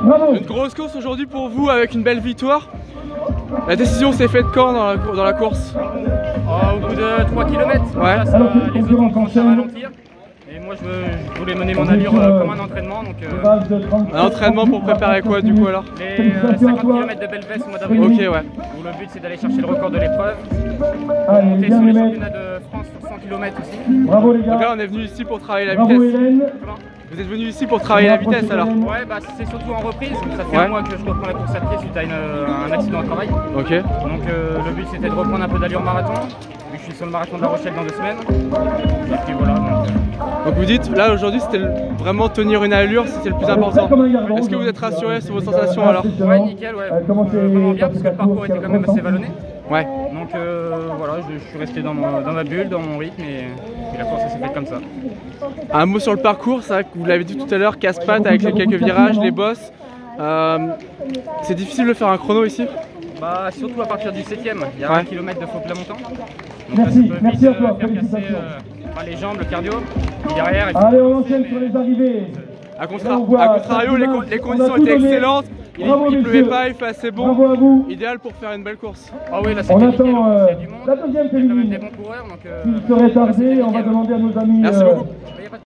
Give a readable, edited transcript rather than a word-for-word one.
Bravo. Une grosse course aujourd'hui pour vous avec une belle victoire. La décision s'est faite quand dans la course? Au bout de 3 km. Ouais. Là, les autres ont commencé à ralentir. Et moi je voulais mener mon allure comme un entraînement. Donc, un entraînement pour préparer quoi du coup alors? Les 50 km de Belvès au mois d'avril. Ok, ouais. Où le but c'est d'aller chercher le record de l'épreuve. Monter sur les championnats de France sur 100 km aussi. Bravo les gars. Donc là on est venu ici pour travailler la Bravo vitesse. Hélène. Vous êtes venu ici pour travailler la vitesse alors? Ouais, bah c'est surtout en reprise. Donc ça fait Ouais. un mois que je reprends la course à pied suite à un accident au travail. Ok. Donc le but c'était de reprendre un peu d'allure marathon. Vu que je suis sur le marathon de La Rochelle dans 2 semaines. Et puis voilà. Donc vous dites, là aujourd'hui c'était vraiment tenir une allure, c'était le plus important. Est-ce que vous êtes rassuré sur vos sensations alors? Ouais, nickel, ouais. Vraiment bien parce que le parcours était quand même assez vallonné. Ouais. Donc voilà, je suis resté dans ma bulle, dans mon rythme et la course s'est faite comme ça. Un mot sur le parcours, c'est vrai que vous l'avez dit tout à l'heure, casse-pattes avec les quelques virages, les bosses. C'est difficile de faire un chrono ici? Bah surtout à partir du 7ème, il y a 1 km de faux plat montant. Donc Merci, là, ça peut merci vite, à toi, faire félicitations. casser les jambes, le cardio. Et derrière, il faut Allez, on avancer, enchaîne sur les arrivées. A contrario, les conditions étaient excellentes, il ne pleuvait pas, il fait assez bon. Bravo à vous. Idéal pour faire une belle course. Ah oui, là On c'était nickel, attend il y a du monde. la deuxième Il y a quand même féminine. des bons coureurs. Donc, S'il serait tardé, on va demander à nos amis. Merci beaucoup.